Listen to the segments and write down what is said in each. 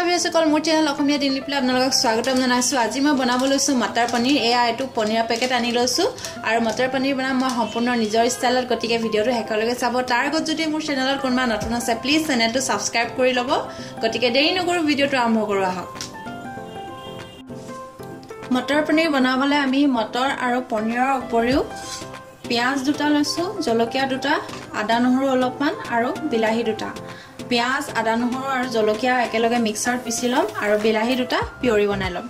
নমস্কাৰ ভিউসকল মোৰ চেনেল অসমীয়া দিনলিপিলৈ আপোনালোকক স্বাগতম জনাইছো। আজি মই বনাব লৈছো মটৰ পনীৰ। এটো পনীৰৰ পেকেট আনি লৈছো আৰু মটৰ পনীৰ বনাম মই সম্পূৰ্ণ নিজৰ ষ্টাইলত। গতিকে ভিডিওটো শেষলৈকে চাব। তাৰ আগত যদি মোৰ চেনেলত কোনোবা নতুন আছে প্লিজ চেনেলটো সাবস্ক্ৰাইব কৰি ল'ব। গতিকে দেৰি নকৰো ভিডিওটো আৰম্ভ কৰো আহক। মটৰ পনীৰ বনাবলৈ আমি মটৰ আৰু পনীৰৰ উপৰিও পিয়াজ দুটা লৈছো, জলকীয়া দুটা, আদা নহৰু অলপমান আৰু বিলাহী দুটা। পিয়াজ আদা নহৰু আৰু জলকীয়া একেলগে মিক্সাৰত পিছি লম আৰু বিলাহী দুটা পিয়ৰি বনাই লম।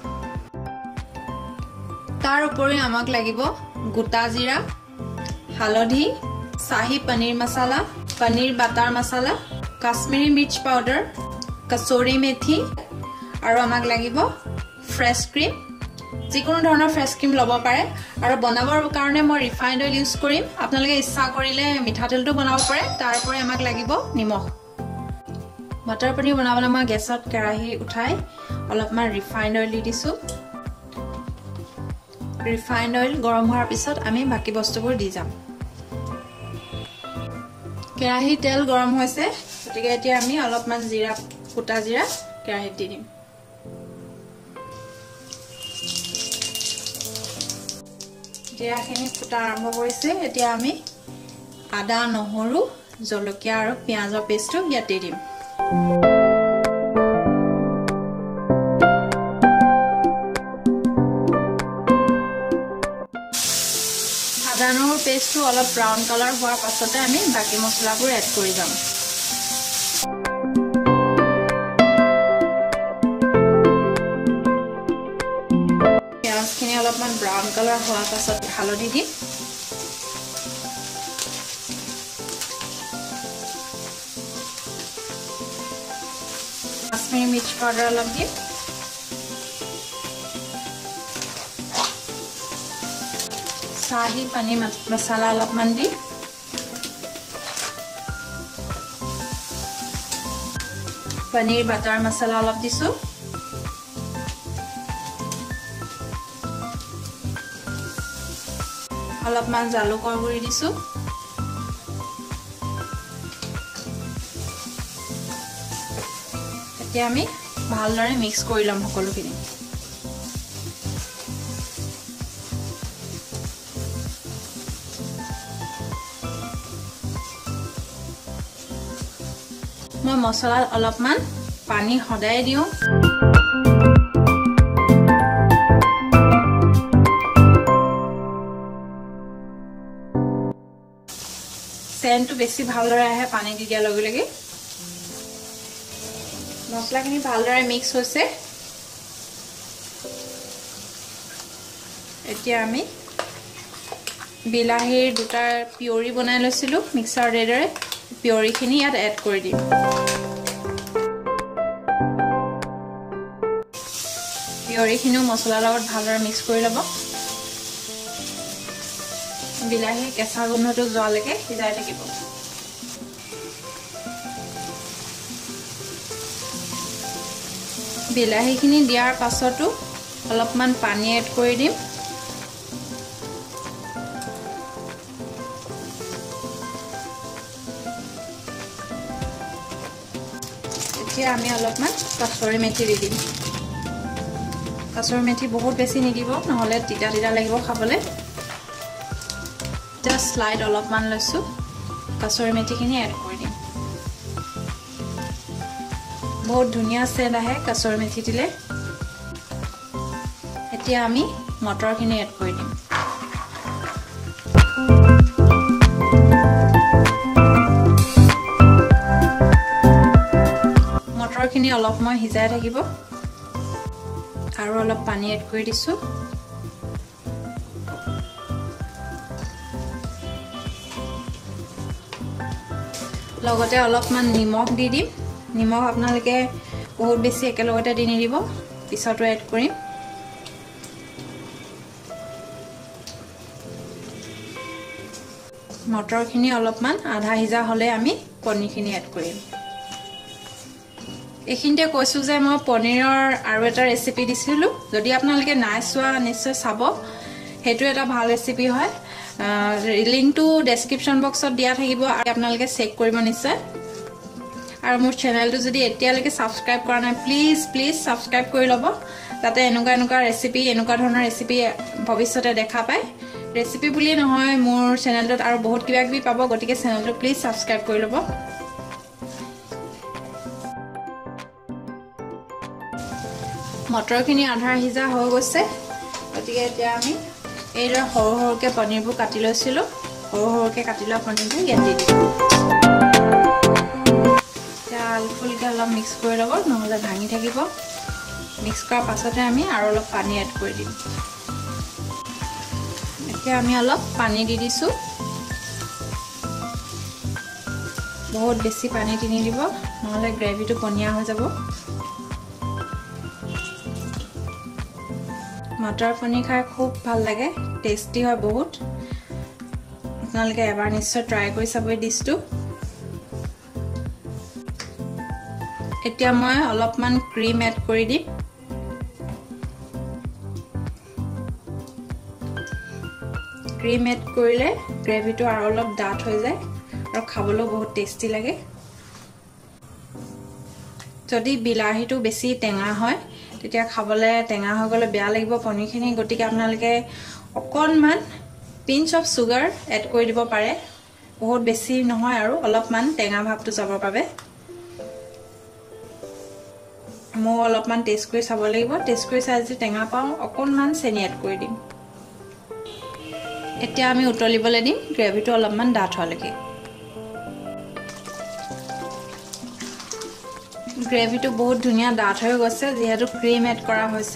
তাৰ উপৰি আমাক লাগিব গোটা জিৰা, হালধি, শাহী পনীৰ মছলা, পনীৰ বাটাৰ মছলা, কাশ্মীৰী মিৰ্চ পাউডাৰ, কসুৰি মেথি আৰু আমাক লাগিব ফ্ৰেছ ক্ৰীম। যিকোনো ধৰণৰ ফ্ৰেছ ক্ৰীম ল'ব পাৰে আৰু বনাবৰ কাৰণে মই ৰিফাইন্ড অইল ইউজ কৰিম। আপোনালোকে ইচ্ছা কৰিলে মিঠাতেলটো বনাব পাৰে। তাৰ উপৰি আমাক লাগিব নিমখ। মটৰ পনীৰ বনাবলৈ মই গেছত কেৰাহী উঠাই অলপমান ৰিফাইন্ড অইল দি দিছো। ৰিফাইন্ড অইল গৰম হোৱাৰ পিছত আমি বাকি বস্তুবোৰ দি যাম। কেৰাহী তেল গৰম হৈছে, গতিকে এতিয়া আমি অলপমান জিৰা, গোটা জিৰা কেৰাহীত দি দিম। জিৰাখিনি ফুটা আৰম্ভ কৰিছে। এতিয়া আমি আদা, নহৰু, জলকীয়া আৰু পিয়াজৰ পেষ্টটো ইয়াত দি দিম। আদা নহৰু পেষ্টটো অলপ ব্ৰাউন কালাৰ হোৱাৰ পাছতে আমি বাকি মছলাবোৰ এড কৰি যাম। পিয়াজখিনি অলপমান ব্ৰাউন কালাৰ হোৱাৰ পাছত হালধি দিম। কাশ্মীৰী মিৰ্চ পাউডাৰ অলপ দিম। শাহী পনীৰ মছলা অলপমান দিম। পনীৰ বাটাৰ মছলা অলপ দিছো। অলপমান জালুকৰ গুৰি দিছো। এতিয়া আমি ভালদৰে মিক্স কৰি লম সকলোখিনি। মই মছলাত অলপমান পানী সদায় দিওঁ। চেনটো বেছি ভালদৰে আহে পানী দি দিয়াৰ লগে লগে। মছলাখিনি ভালদৰে মিক্স হৈছে। এতিয়া আমি বিলাহীৰ দুটা পিয়ৰি বনাই লৈছিলো মিক্সাৰ গ্ৰাইণ্ডাৰে, পিয়ৰিখিনি ইয়াত এড কৰি দিম। পিয়ৰিখিনিও মছলাৰ লগত ভালদৰে মিক্স কৰি ল'ব। বিলাহীৰ কেঁচা গোন্ধটো যোৱালৈকে সিজাই থাকিব। বিলাহীখিনি দিয়াৰ পাছতো অলপমান পানী এড কৰি দিম। এতিয়া আমি অলপমান কসুৰি মেথি দি দিম। কসুৰি মেথি বহুত বেছি নিদিব, নহ'লে তিতা তিতা লাগিব খাবলৈ। জাষ্ট স্লাইড অলপমান লৈছো, কসুৰি মেথিখিনি এড কৰি দিম। বহুত ধুনীয়া সেন্ট আহে কসুৰি মেথি দিলে। এতিয়া আমি মটৰখিনি এড কৰি দিম। মটৰখিনি অলপ সময় সিজাই থাকিব আৰু অলপ পানী এড কৰি দিছো। লগতে অলপমান নিমখ দি দিম। নিমখ আপোনালোকে বহুত বেছি একেলগতে দি নিদিব, পিছতো এড কৰিম। মটৰখিনি অলপমান আধা সিজা হ'লে আমি পনীৰখিনি এড কৰিম। এইখিনিতে কৈছো যে মই পনীৰৰ আৰু এটা ৰেচিপি দিছিলো, যদি আপোনালোকে নাই চোৱা নিশ্চয় চাব। সেইটো এটা ভাল ৰেচিপি হয়। লিংকটো ডেছক্ৰিপশ্যন বক্সত দিয়া থাকিব আৰু আপোনালোকে চেক কৰিব নিশ্চয়। আৰু মোৰ চেনেলটো যদি এতিয়ালৈকে সাবস্ক্ৰাইব কৰা নাই প্লিজ সাবস্ক্ৰাইব কৰি ল'ব যাতে এনেকুৱা ৰেচিপি এনেকুৱা ধৰণৰ ৰেচিপি ভৱিষ্যতে দেখা পায় ৰেচিপি বুলি নহয় মোৰ চেনেলটোত আৰু বহুত কিবা পাব গতিকে চেনেলটো প্লিজ সাবস্ক্ৰাইব কৰি ল'ব মটৰখিনি আধা সিজা হৈ গৈছে গতিকে এতিয়া আমি এইদৰে সৰুকে পনীৰবোৰ কাটি লৈছিলোঁ সৰুকে কাটি লোৱা পনীৰবোৰ ইয়াত দি দিম এতিয়া আলফুলকৈ অলপ মিক্স কৰি ল'ব নহ'লে ভাঙি থাকিব মিক্স কৰাৰ পাছতে আমি আৰু অলপ পানী এড কৰি দিম এতিয়া আমি অলপ পানী দি দিছোঁ বহুত বেছি পানী তিনি দিব নহ'লে গ্ৰেভিটো পনীয়া হৈ যাব মটৰ পনীৰ খাই খুব ভাল লাগে টেষ্টি হয় বহুত আপোনালোকে এবাৰ নিশ্চয় ট্ৰাই কৰি চাব এই ডিশটো এতিয়া মই অলপমান ক্ৰীম এড কৰি দিম ক্ৰীম এড কৰিলে গ্ৰেভিটো আৰু অলপ ডাঠ হৈ যায় আৰু খাবলৈ বহুত টেষ্টি লাগে যদি বিলাহীটো বেছি টেঙা হয় তেতিয়া খাবলৈ টেঙা হৈ গ'লে বেয়া লাগিব পনীৰখিনি গতিকে আপোনালোকে অকণমান পিঞ্চ অফ সুগাৰ এড কৰি দিব পাৰে বহুত বেছি নহয় আৰু অলপমান টেঙা ভাৱটো যাবৰ বাবে মই অলপমান টেষ্ট কৰি চাব লাগিব টেষ্ট কৰি চাই যদি টেঙা পাওঁ অকণমান চেনি এড কৰি দিম এতিয়া আমি উতলিবলৈ দিম গ্ৰেভিটো অলপমান ডাঠ হোৱালৈকে গ্ৰেভিটো বহুত ধুনীয়া ডাঠ হৈ গৈছে যিহেতু ক্ৰীম এড কৰা হৈছে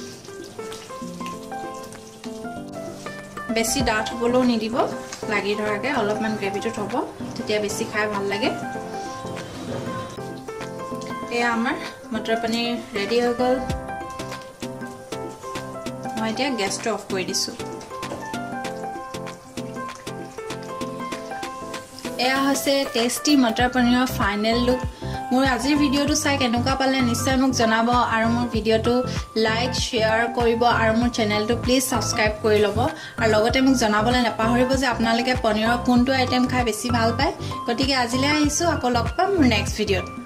বেছি ডাঠ হ'বলৈও নিদিব লাগি ধৰাকে অলপমান গ্ৰেভিটো থ'ব তেতিয়া বেছি খাই ভাল লাগে এয়া আমাৰ মটৰ পনীৰ ৰেডি হৈ গ'ল মই এতিয়া গেছটো অফ কৰি দিছোঁ এয়া হৈছে টেষ্টি মটৰ পনীৰৰ ফাইনেল লুক মোৰ আজিৰ ভিডিঅ'টো চাই কেনেকুৱা পালে নিশ্চয় মোক জনাব আৰু মোৰ ভিডিঅ'টো লাইক শ্বেয়াৰ কৰিব আৰু মোৰ চেনেলটো প্লিজ সাবস্ক্ৰাইব কৰি ল'ব আৰু লগতে মোক জনাবলৈ নাপাহৰিব যে আপোনালোকে পনীৰৰ কোনটো আইটেম খাই বেছি ভাল পায় গতিকে আজিলৈ আহিছোঁ আকৌ লগ পাম মোৰ নেক্সট ভিডিঅ'ত